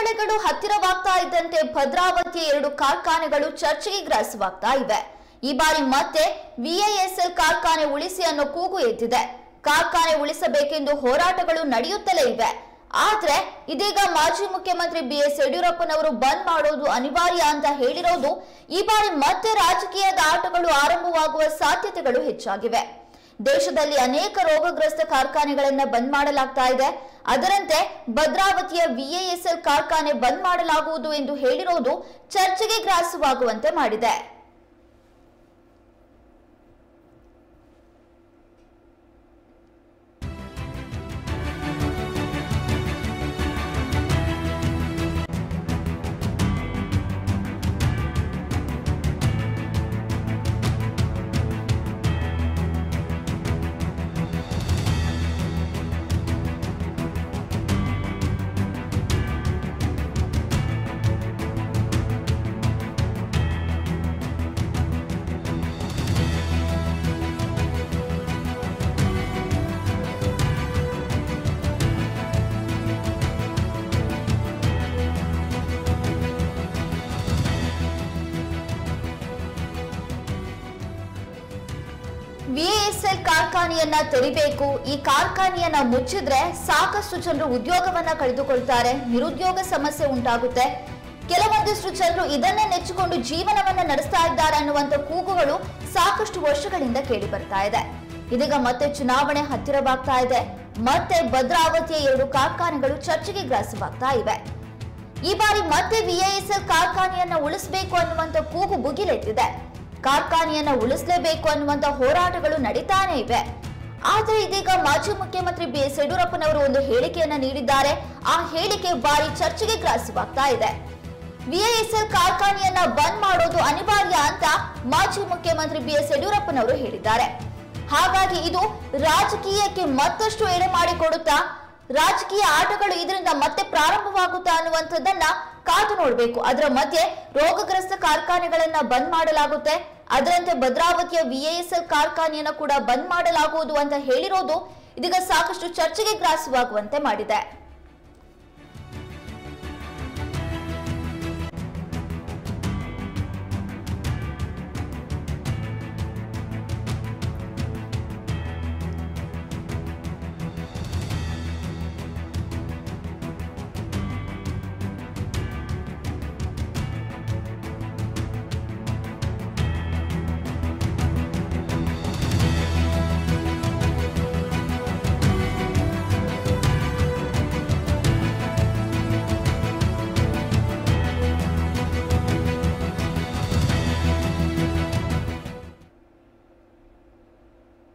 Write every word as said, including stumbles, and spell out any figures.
ದಿನಗಳು ಹತ್ತಿರವಾಗ್ತಾ ಇದ್ದಂತೆ ಭದ್ರಾವತಿಯ ಎರಡು ಕಾರ್ಖಾನೆಗಳು ಚರ್ಚೆಗೆ ಗ್ರಾಸವಾಗ್ತಾ ಇವೆ. ಈ ಬಾರಿ ಮತ್ತೆ ವಿಐಎಸ್ಎಲ್ ಕಾರ್ಖಾನೆ ಉಳಿಸಿ ಅನ್ನೋ ಕೂಗು ಎದ್ದಿದೆ. ಕಾರ್ಖಾನೆ ಉಳಿಸಬೇಕೆಂದು ಹೋರಾಟಗಳು ನಡೆಯುತ್ತಲೇ ಇವೆ. ಆದ್ರೆ ಇದೀಗ ಮಾಜಿ ಮುಖ್ಯಮಂತ್ರಿ ಬಿ ಎಸ್ ಯಡಿಯೂರಪ್ಪನವರು ಬಂದ್ ಮಾಡೋದು ಅನಿವಾರ್ಯ ಅಂತ ಹೇಳಿರೋದು ಈ ಬಾರಿ ಮತ್ತೆ ರಾಜಕೀಯದ ಆಟಗಳು ಆರಂಭವಾಗುವ ಸಾಧ್ಯತೆಗಳು ಹೆಚ್ಚಾಗಿವೆ. ದೇಶದಲ್ಲಿ ಅನೇಕ ರೋಗಗ್ರಸ್ತ ಕಾರ್ಖಾನೆಗಳನ್ನ ಬಂದ್ ಮಾಡಲಾಗ್ತಾ ಇದೆ. ಅದರಂತೆ ಭದ್ರಾವತಿಯ ವಿಐಎಸ್ಎಲ್ ಕಾರ್ಖಾನೆ ಬಂದ್ ಮಾಡಲಾಗುವುದು ಎಂದು ಹೇಳಿರೋದು ಚರ್ಚೆಗೆ ಗ್ರಾಸವಾಗುವಂತೆ ಮಾಡಿದೆ. ವಿಐಎಸ್ಎಲ್ ಕಾರ್ಖಾನೆಯನ್ನ ತೆರಿಬೇಕು. ಈ ಕಾರ್ಖಾನೆಯನ್ನ ಮುಚ್ಚಿದ್ರೆ ಸಾಕಷ್ಟು ಜನರು ಉದ್ಯೋಗವನ್ನ ಕಳೆದುಕೊಳ್ತಾರೆ, ನಿರುದ್ಯೋಗ ಸಮಸ್ಯೆ ಉಂಟಾಗುತ್ತೆ. ಕೆಲವೊಂದಿಷ್ಟು ಜನರು ಇದನ್ನೇ ನೆಚ್ಚಿಕೊಂಡು ಜೀವನವನ್ನ ನಡೆಸ್ತಾ ಇದ್ದಾರೆ ಅನ್ನುವಂತ ಕೂಗುಗಳು ಸಾಕಷ್ಟು ವರ್ಷಗಳಿಂದ ಕೇಳಿ ಬರ್ತಾ ಇದೆ. ಇದೀಗ ಮತ್ತೆ ಚುನಾವಣೆ ಹತ್ತಿರವಾಗ್ತಾ ಇದೆ. ಮತ್ತೆ ಭದ್ರಾವತಿಯ ಎರಡು ಕಾರ್ಖಾನೆಗಳು ಚರ್ಚೆಗೆ ಗ್ರಾಸವಾಗ್ತಾ ಇವೆ. ಈ ಬಾರಿ ಮತ್ತೆ ವಿಐಎಸ್ಎಲ್ ಕಾರ್ಖಾನೆಯನ್ನ ಉಳಿಸಬೇಕು ಅನ್ನುವಂತ ಕೂಗು ಭುಗಿಲೆದ್ದಿದೆ. ಕಾರ್ಖಾನೆಯನ್ನ ಉಳಿಸಲೇಬೇಕು ಅನ್ನುವಂತ ಹೋರಾಟಗಳು ನಡೀತಾನೆ ಇವೆ. ಆದ್ರೆ ಇದೀಗ ಮಾಜಿ ಮುಖ್ಯಮಂತ್ರಿ ಬಿ ಎಸ್ ಯಡಿಯೂರಪ್ಪನವರು ಒಂದು ಹೇಳಿಕೆಯನ್ನ ನೀಡಿದ್ದಾರೆ. ಆ ಹೇಳಿಕೆ ಬಾರಿ ಚರ್ಚೆಗೆ ಗ್ರಾಸವಾಗ್ತಾ ಇದೆ. ವಿಐಎಸ್ಎಲ್ ಕಾರ್ಖಾನೆಯನ್ನ ಬಂದ್ ಮಾಡೋದು ಅನಿವಾರ್ಯ ಅಂತ ಮಾಜಿ ಮುಖ್ಯಮಂತ್ರಿ ಬಿ ಎಸ್ ಯಡಿಯೂರಪ್ಪನವರು ಹೇಳಿದ್ದಾರೆ. ಹಾಗಾಗಿ ಇದು ರಾಜಕೀಯಕ್ಕೆ ಮತ್ತಷ್ಟು ಎಡೆ ಮಾಡಿಕೊಡುತ್ತಾ, ರಾಜಕೀಯ ಆಟಗಳು ಇದರಿಂದ ಮತ್ತೆ ಪ್ರಾರಂಭವಾಗುತ್ತಾ ಅನ್ನುವಂಥದ್ದನ್ನ ಕಾದು ನೋಡಬೇಕು. ಅದರ ಮಧ್ಯೆ ರೋಗಗ್ರಸ್ತ ಕಾರ್ಖಾನೆಗಳನ್ನ ಬಂದ್ ಮಾಡಲಾಗುತ್ತೆ. ಅದರಂತೆ ಭದ್ರಾವತಿಯ ವಿಐಎಸ್ಎಲ್ ಕಾರ್ಖಾನೆಯನ್ನ ಕೂಡ ಬಂದ್ ಮಾಡಲಾಗುವುದು ಅಂತ ಹೇಳಿರೋದು ಇದೀಗ ಸಾಕಷ್ಟು ಚರ್ಚೆಗೆ ಗ್ರಾಸವಾಗುವಂತೆ ಮಾಡಿದೆ.